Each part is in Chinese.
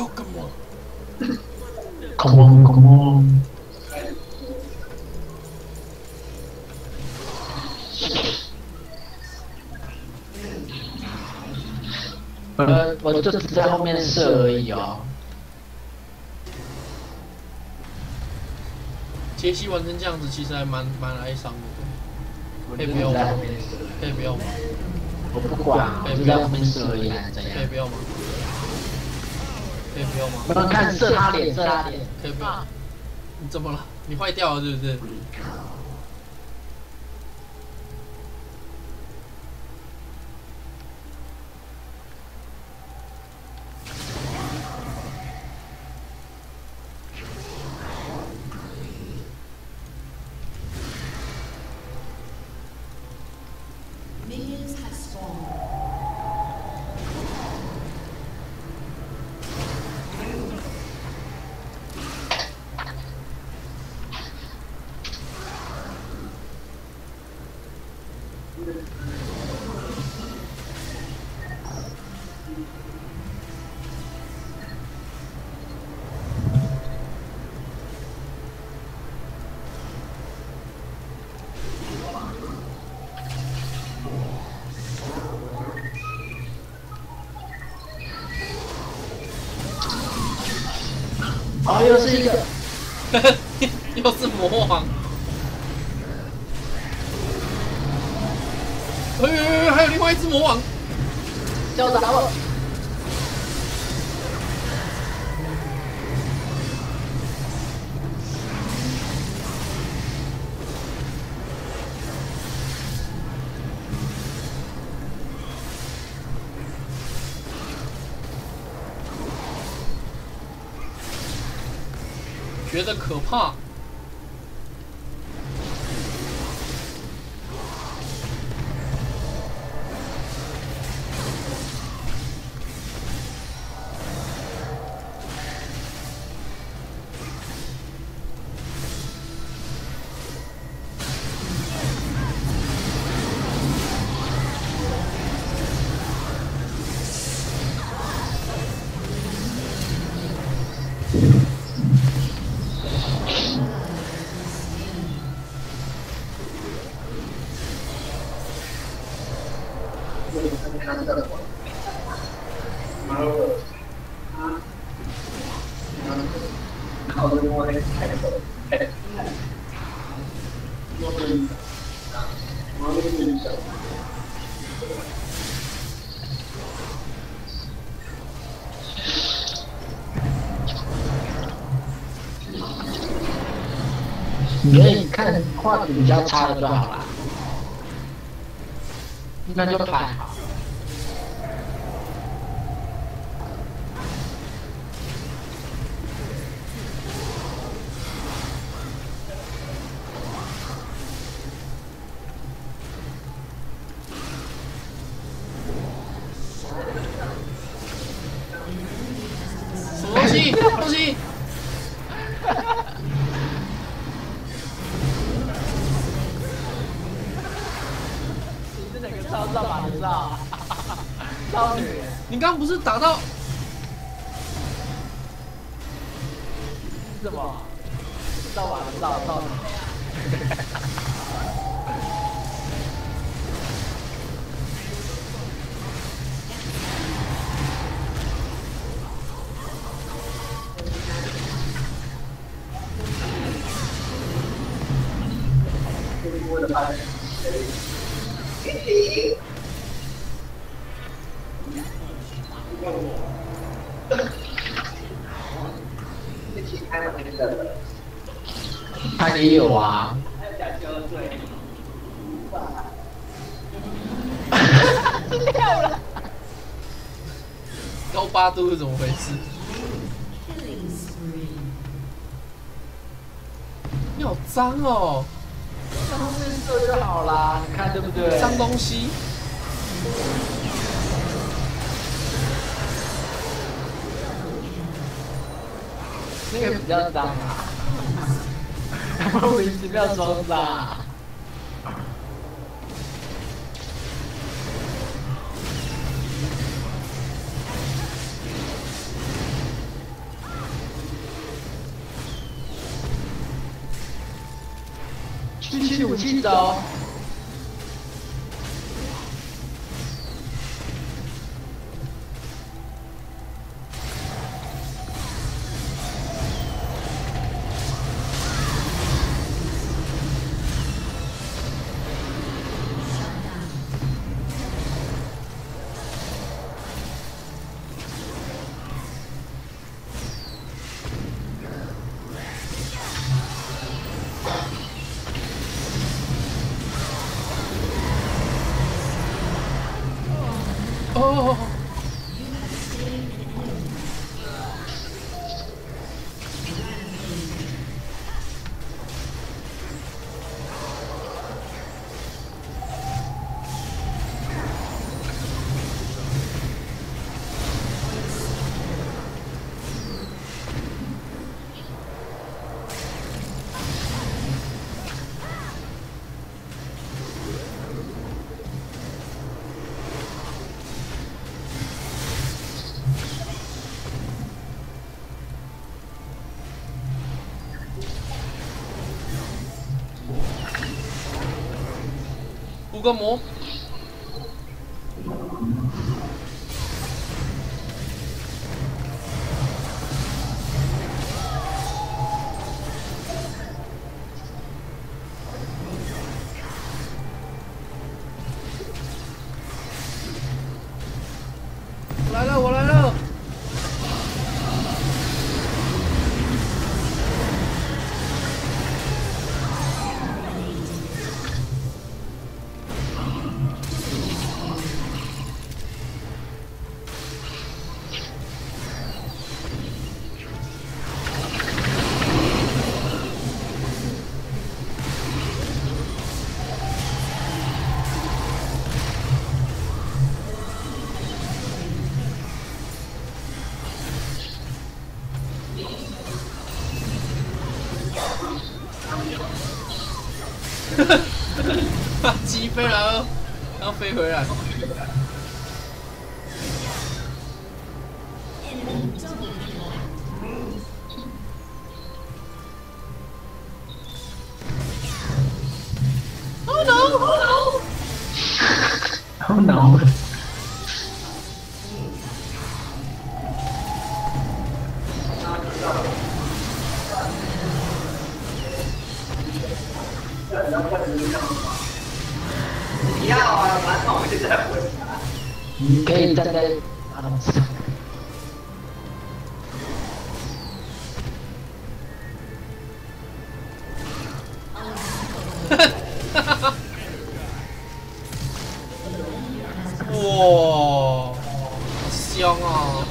Come on, come on。我就只在后面射而已哦。 杰西玩成这样子，其实还蛮哀伤的。可以不要吗？可以不要吗？ 我不管，我就在后面射而已，还是怎样？ 可以不要吗？可以不要吗？ 我们看射他脸，射他脸。 可以不要？你怎么了？你坏掉了是不是？ 哦，又是一个， 又是魔王。还有另外一只魔王， 叫打我！ 觉得可怕。 你可以看画质比较差的就好了，那就还好。 什么东西？东西？ 超上马的上，超女！ 你刚刚不是打到什么？上马的上，上女！他也有啊。掉了。 高八度是怎么回事？你好脏哦！ 上面射就好啦，你看对不对？ 脏东西。 那个比较脏啊，莫名其妙装傻。 757走。哦，五个魔。来了，我来了。鸡飞来了，然后飞回来。Oh no! Oh no! 要啊，蛮好，现在回答。你可以站在马桶上。 哇，香啊！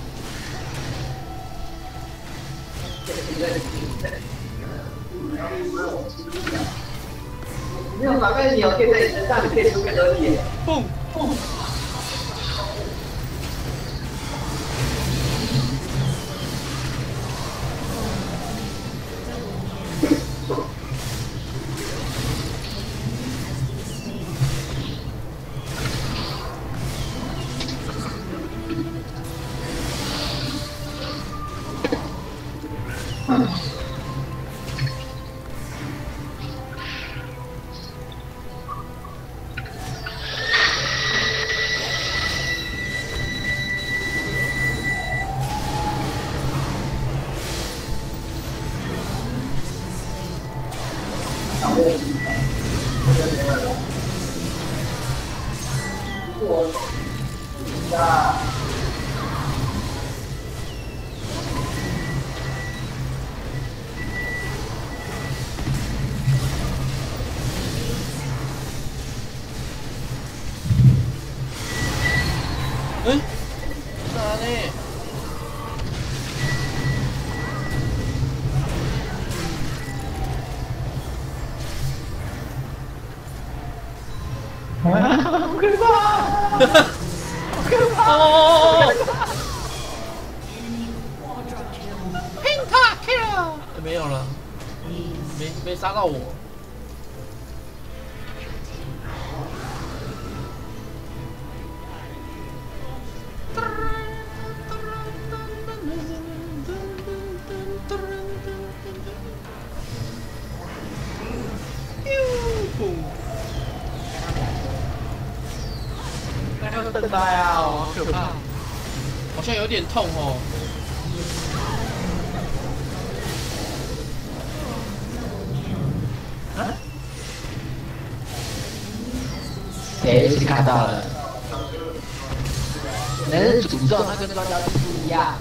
没有哪个鸟可以在你身上，你可以出更多力。 蹦蹦。嗯，哪里？ 好可怕！ 好可怕！哦！Pentakill，没有了，没杀到我。 还有等待啊，好可怕！ 好像有点痛哦。 谁是看到了？那是诅咒，那跟专家不一样，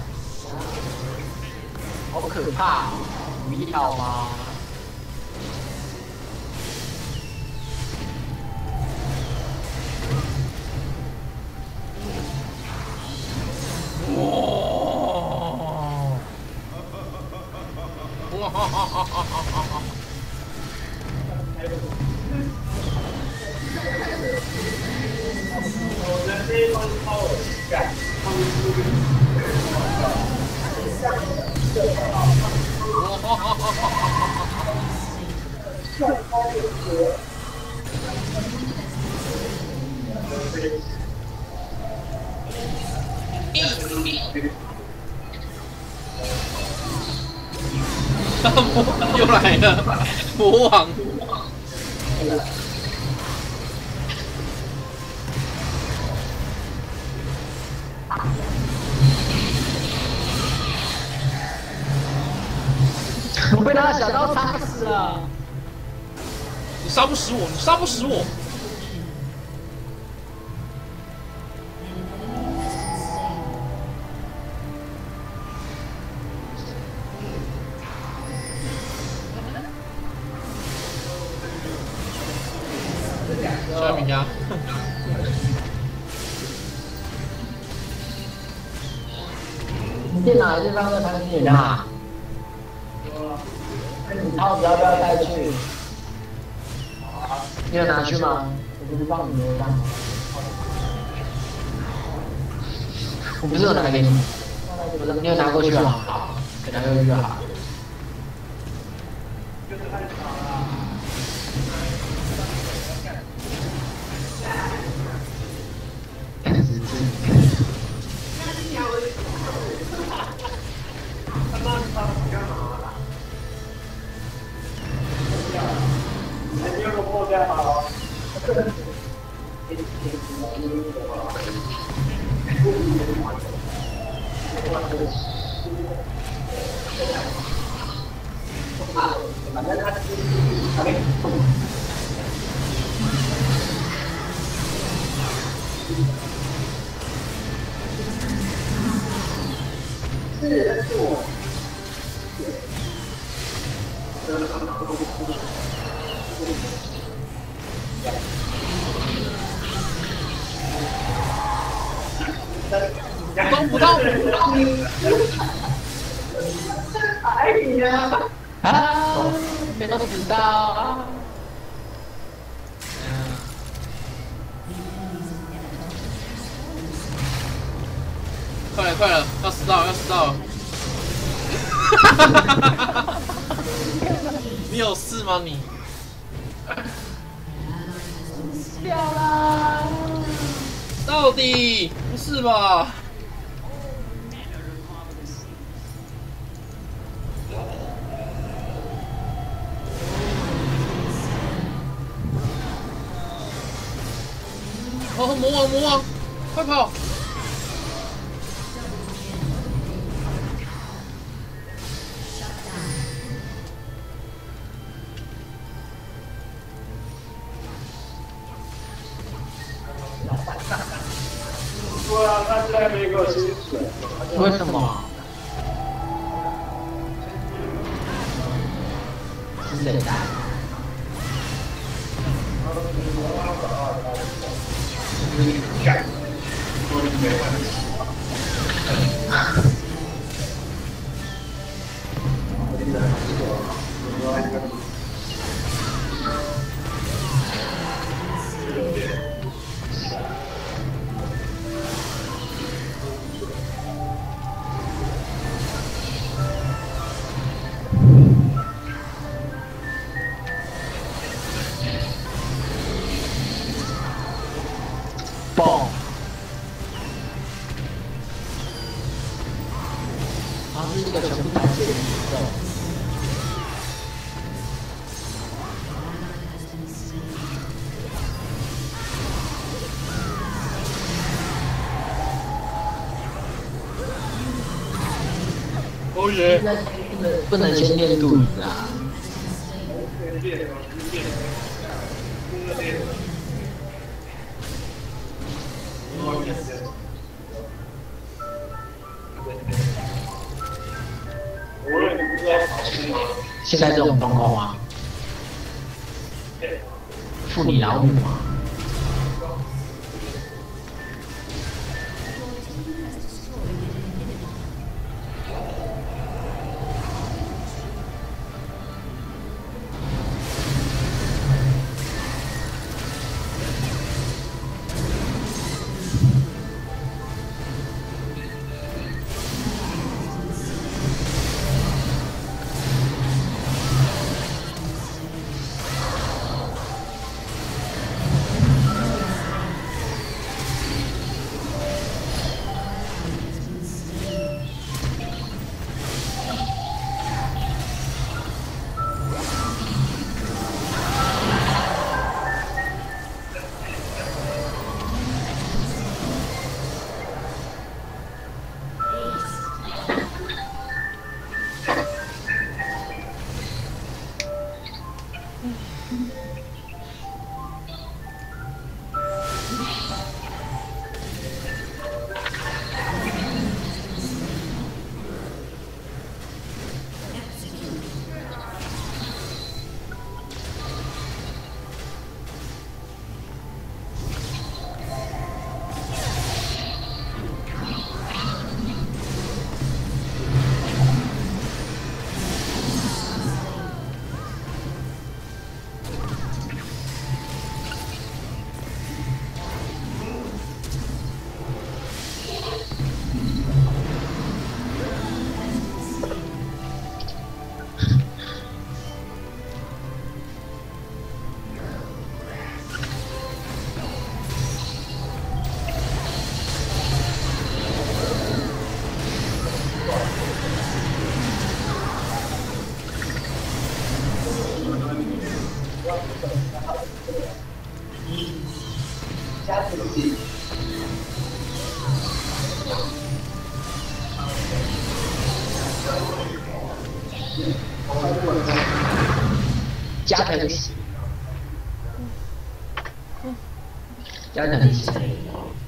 好可怕！不要吗？ 又来了，魔王。 我被他小刀插死了。 你杀不死我，你杀不死我。小米家。 你电脑这方面才是你的啊？你刀子要不要带去？你有拿去吗？我不是放你的吗？我不是有拿给你，你有拿过去吗？好，给拿过去就好。 不到。 哎呀！啊！别都知道。 快了，快了，要死到了，要死到了！你有事吗你？ 掉啦！ 到底不是吧？哦，魔王，魔王，快跑！ 对啊，他现在没给我薪水。 为什么？是谁打？ 干，我没问题。 爆！好像是一个全部团结的宇宙。 哦耶！ 不能先练肚子啊！现在这种状况啊，妇女老母啊。加藤喜，加藤喜。